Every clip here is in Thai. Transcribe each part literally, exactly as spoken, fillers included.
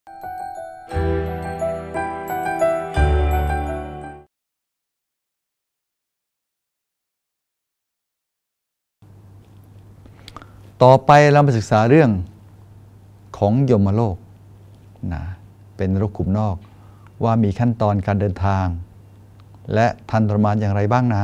ต่อไปเรามาศึกษาเรื่องของยมโลกนะเป็นนรกขุมนอกว่ามีขั้นตอนการเดินทางและทันทรมานอย่างไรบ้างนะ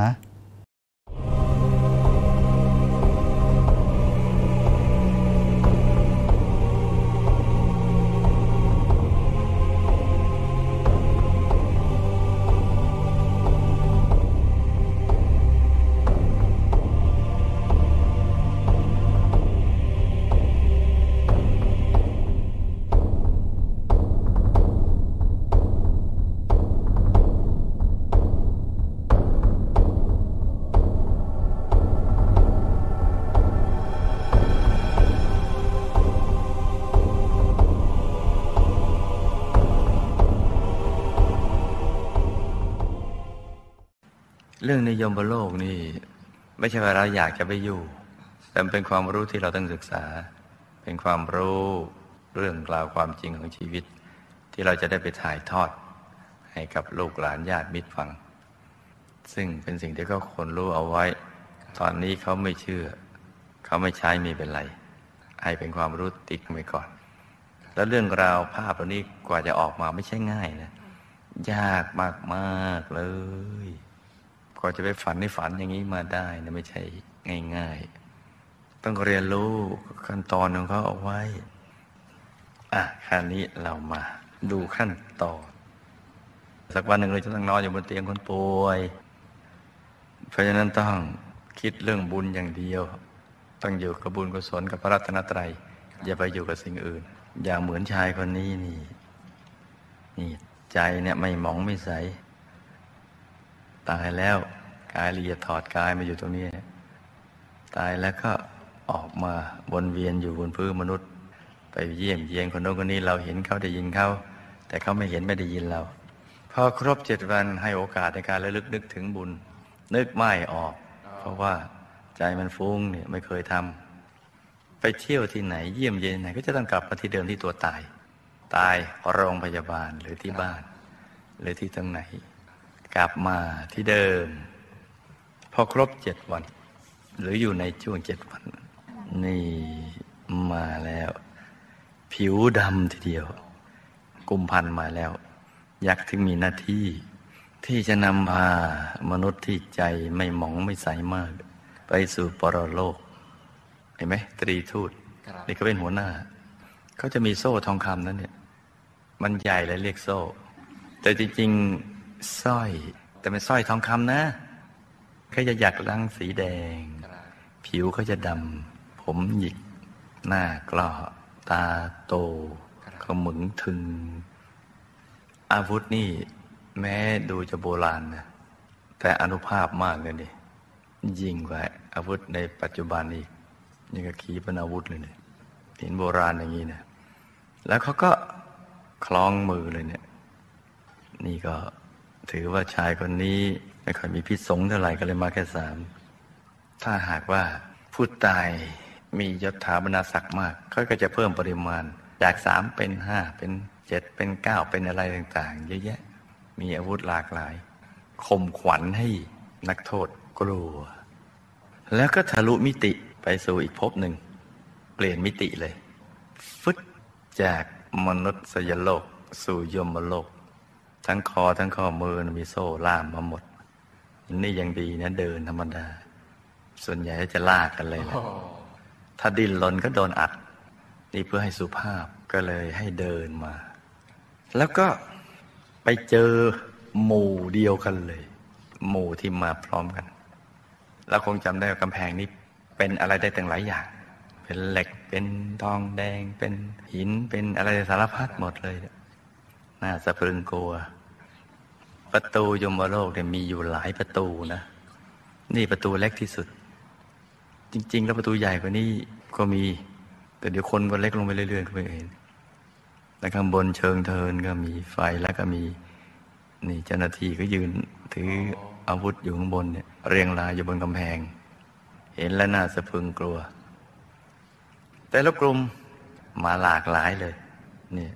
เรื่องในยมโลกนี่ไม่ใช่ว่าเราอยากจะไปอยู่แต่เป็นความรู้ที่เราต้องศึกษาเป็นความรู้เรื่องราวความจริงของชีวิตที่เราจะได้ไปถ่ายทอดให้กับลูกหลานญาติมิตรฟังซึ่งเป็นสิ่งที่เขาควรรู้เอาไว้ตอนนี้เขาไม่เชื่อเขาไม่ใช้ไม่เป็นไรให้เป็นความรู้ติ๊กไว้ก่อนแล้วเรื่องราวภาพเหล่านี้กว่าจะออกมาไม่ใช่ง่ายนะยากมากๆเลยกว่าจะไปฝันในฝันอย่างนี้มาได้นะไม่ใช่ง่ายๆต้องเรียนรู้ขั้นตอนของเขาเอาไว้อ่ะคราวนี้เรามาดูขั้นตอนสักวันหนึ่งเราจะต้องนอนอยู่บนเตียงคนป่วยเพราะฉะนั้นต้องคิดเรื่องบุญอย่างเดียวต้องอยู่กับบุญกุศลกับพระรัตนตรัยอย่าไปอยู่กับสิ่งอื่นอย่าเหมือนชายคนนี้นี่นี่ใจเนี่ยไม่หมองไม่ใสตายแล้วกายละเอียดถอดกายมาอยู่ตรงนี้ตายแล้วก็ออกมาวนเวียนอยู่บนพื้นมนุษย์ไปเยี่ยมเยียนคนโน้นคนนี้เราเห็นเขาได้ยินเขาแต่เขาไม่เห็นไม่ได้ยินเราพอครบเจ็ดวันให้โอกาสในการระลึกนึกถึงบุญนึกไม่ออกเพราะว่าใจมันฟุ้งเนี่ยไม่เคยทำไปเที่ยวที่ไหนเยี่ยมเยียนไหนก็จะต้องกลับมาที่เดิมที่ตัวตายตายโรงพยาบาลหรือที่บ้านหรือที่ตรงไหนกลับมาที่เดิมพอครบเจ็ดวันหรืออยู่ในช่วงเจ็ดวันนี่มาแล้วผิวดำทีเดียวกุมพันมาแล้วยักษ์ถึงมีหน้าที่ที่จะนำพามนุษย์ที่ใจไม่หมองไม่ใสมากไปสู่ปรโลกเห็นไหมตรีทูตนี่ก็เป็นหัวหน้าเขาจะมีโซ่ทองคำนั้นเนี่ยมันใหญ่เลยเรียกโซ่แต่จริงๆสร้อยแต่เป็นสร้อยทองคำนะเขาจะหยักลังสีแดงผิวเขาจะดำผมหยิกหน้ากล้อตาโตเขาหมึงถึงอาวุธนี่แม้ดูจะโบราณนะแต่อานุภาพมากเลยนี่ยิ่งกว่าอาวุธในปัจจุบันอีกนี่ก็ขีปนาวุธเลยเนี่ยเห็นโบราณอย่างนี้นะแล้วเขาก็คล้องมือเลยเนี่ยนี่ก็ถือว่าชายคนนี้ไม่ค่อยมีพิษสงเท่าไหร่ก็เลยมาแค่สามถ้าหากว่าผู้ตายมียศถาบรรดาศักดิ์มากเขาก็จะเพิ่มปริมาณจากสามเป็นห้าเป็นเจ็ดเป็นเก้าเป็นอะไรต่างๆเยอะแยะมีอาวุธหลากหลายข่มขวัญให้นักโทษกลัวแล้วก็ทะลุมิติไปสู่อีกภพหนึ่งเปลี่ยนมิติเลยฟึดจากมนุษยโลกสู่ยมโลกทั้งคอทั้งข้อมือมีโซ่ล่ามมาหมดนี่ยังดีนะเดินธรรมดาส่วนใหญ่จะลากกันเลยแหละถ้าดิ้นรนก็โดนอัดนี่เพื่อให้สุภาพก็เลยให้เดินมาแล้วก็ไปเจอหมู่เดียวกันเลยหมู่ที่มาพร้อมกันแล้วคงจำได้ว่ากำแพงนี้เป็นอะไรได้ตั้งหลายอย่างเป็นเหล็กเป็นทองแดงเป็นหินเป็นอะไรสารพัดหมดเลยน่าสะพรึงกลัวประตูยมโลกเนี่ยมีอยู่หลายประตูนะนี่ประตูเล็กที่สุดจริงๆแล้วประตูใหญ่กว่านี้ก็มีแต่เดี๋ยวคนก็เล็กลงไปเรื่อยๆก็ไม่เห็นแล้วข้างบนเชิงเทินก็มีไฟแล้วก็มีนี่เจ้าหน้าที่ก็ยืนถืออาวุธอยู่ข้างบนเนี่ยเรียงรายอยู่บนกำแพงเห็นแล้วน่าสะพรึงกลัวแต่ละกลุ่มมาหลากหลายเลยเนี่ย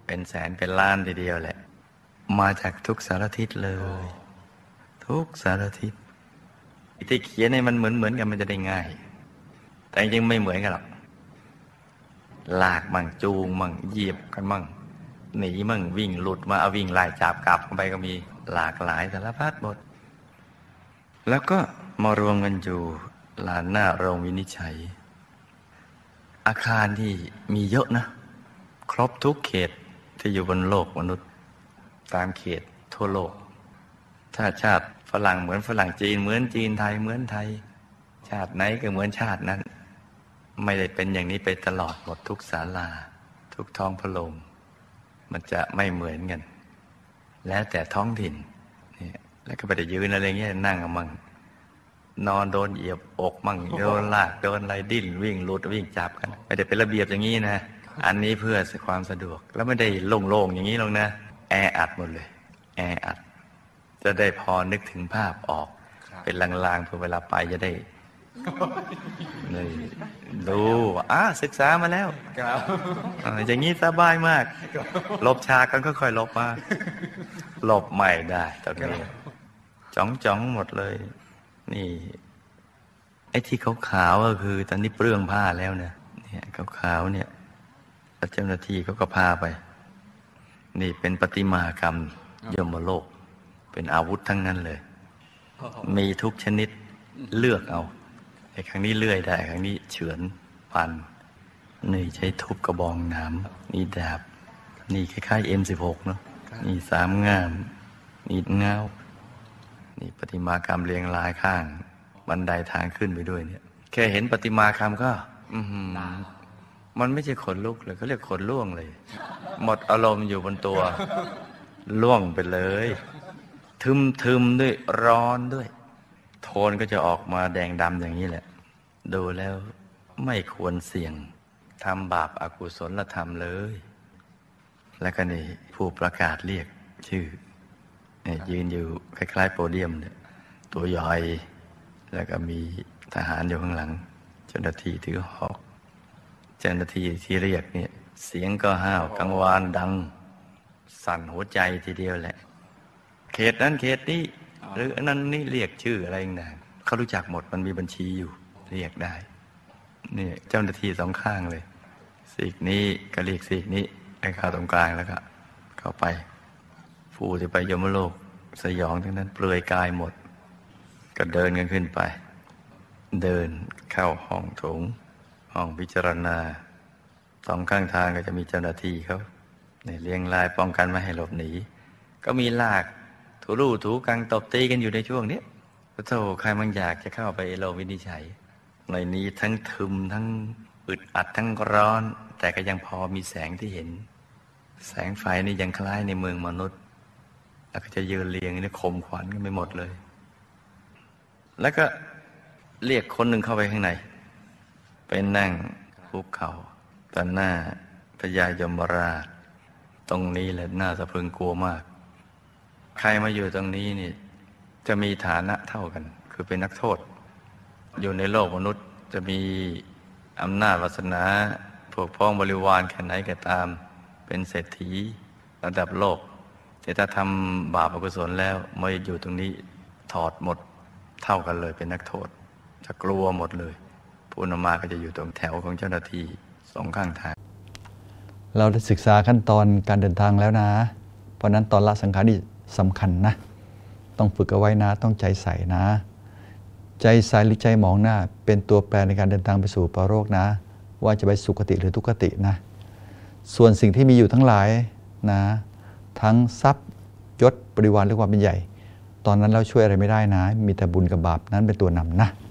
เป็นแสนเป็นล้านทีเดียวแหละมาจากทุกสารทิศเลย ทุกสารทิศที่เขียนให้มันเหมือนเหมือนกันมันจะได้ง่ายแต่จริงไม่เหมือนกันหรอกลากมั่งจูงมั่งเหยียบกันมั่งหนีมั่งวิ่งหลุดมาเอาวิ่งไล่จับกลับไปก็มีหลากหลายสารพัดหมดแล้วก็มารวมกันอยู่ลานหน้าโรงวินิจฉัยอาคารที่มีเยอะนะครบทุกเขตที่อยู่บนโลกมนุษย์ตามเขตทั่วโลกถ้าชาติฝรั่งเหมือนฝรั่งจีนเหมือนจีนไทยเหมือนไทยชาติไหนก็เหมือนชาตินั้นไม่ได้เป็นอย่างนี้ไปตลอดหมดทุกศาลาทุกท้องพระโรงมันจะไม่เหมือนกันแล้วแต่ท้องถิ่นนี่แล้วก็ไปได้ยืนอะไรเงี้ยนั่งเอามั่งนอนโดนเหยียบอกมั่งโดนลากโดนอะไรดิ้นวิ่งหลุดวิ่งจับกันไม่ได้เป็นระเบียบอย่างนี้นะอันนี้เพื่อความสะดวกแล้วไม่ได้โล่งๆอย่างนี้หรอกนะแออัดหมดเลยแออัดจะได้พอนึกถึงภาพออกเป็นลางๆเพื่อเวลาไปจะได้นี่ดูอ่ะศึกษามาแล้วอย่างนี้สบายมากลบฉากกันค่อยๆลบมาลบใหม่ได้ตอนนี้จ้องๆหมดเลยนี่ไอ้ที่ขาวๆก็คือตอนนี้เปลื้องผ้าแล้วเนี่ยเนี่ยขาวๆเนี่ยแล้วเจ้าหน้าที่เขาก็พาไปนี่เป็นประติมากรรมยมโลกเป็นอาวุธทั้งนั้นเลยมีทุกชนิดเลือกเอาไอ้ครั้งนี้เลื่อยได้ครั้งนี้เฉือนฟันนี่ใช้ทุบกระบองหนามนี่ดาบนี่คล้ายๆ เอ็ม สิบหก เนาะนี่สามง่ามนี่เงานี่ประติมากรรมเรียงรายข้างบันไดทางขึ้นไปด้วยเนี่ยแค่เห็นประติมากรรมก็อือหือมันไม่ใช่ขนลุกเลยเขาเรียกขนล่วงเลยหมดอารมณ์อยู่บนตัวล่วงไปเลยทึมๆด้วยร้อนด้วยโทนก็จะออกมาแดงดำอย่างนี้แหละดูแล้วไม่ควรเสี่ยงทำบาปอกุศลธรรมเลยแล้วก็นี่ผู้ประกาศเรียกชื่อเนี่ยยืนอยู่คล้ายๆโพเดียมเนี่ยตัวใหญ่แล้วก็มีทหารอยู่ข้างหลังเจ้าหน้าที่ถือหอกเจ้าหน้าที่ที่เรียกเนี่ยเสียงก็ห้าวกังวานดังสั่นหัวใจทีเดียวแหละเขตนั้นเขตนี้หรืออันนั้นนี่เรียกชื่ออะไรต่างๆเขารู้จักหมดมันมีบัญชีอยู่เรียกได้นี่เจ้าหน้าที่สองข้างเลยซีกนี้ก็เรียกซีกนี้ไอ้ข้าตรงกลางแล้วก็เข้าไปผู้ที่ไปยมโลกสยองทั้งนั้นเปลือยกายหมดก็เดินกันขึ้นไปเดินเข้าห้องโถงห้องพิจารณาสองข้างทางก็จะมีเจ้าหน้าที่เขาเนี่ยเลี้ยงลายป้องกันไม่ให้หลบหนีก็มีลากถูรูถูกังตบตีกันอยู่ในช่วงนี้พระโธ่ใครมันอยากจะเข้าไปโลกวินิจฉัยในนี้ทั้งทึมทั้งอึดอัดทั้งร้อนแต่ก็ยังพอมีแสงที่เห็นแสงไฟนี่ยังคล้ายในเมืองมนุษย์แล้วก็จะยืนเรียงนี่คมขวัญกันไปหมดเลยแล้วก็เรียกคนหนึ่งเข้าไปข้างในไปนั่งคุกเข่าต่อหน้าพญายมราชตรงนี้แหละน่าสะพรึงกลัวมากใครมาอยู่ตรงนี้นี่จะมีฐานะเท่ากันคือเป็นนักโทษอยู่ในโลกมนุษย์จะมีอำนาจวาสนาพวกพ้องบริวารแค่ไหนก็ตามเป็นเศรษฐีระดับโลกแต่ถ้าทำบาปอกุศลแล้วมาอยู่ตรงนี้ถอดหมดเท่ากันเลยเป็นนักโทษจะกลัวหมดเลยผู้นำมาก็จะอยู่ตรงแถวของเจ้าหน้าที่สองข้างทางเราได้ศึกษาขั้นตอนการเดินทางแล้วนะเพราะนั้นตอนละสังขารนี่สำคัญนะต้องฝึกเอาไว้นะต้องใจใส่นะใจใส่หรือใจหมองหน้าเป็นตัวแปรในการเดินทางไปสู่ปรโลกนะว่าจะไปสุคติหรือทุกขตินะส่วนสิ่งที่มีอยู่ทั้งหลายนะทั้งทรัพย์ยศบริวารหรือความเป็นใหญ่ตอนนั้นเราช่วยอะไรไม่ได้นะมีแต่บุญกับบาปนั้นเป็นตัวนำนะ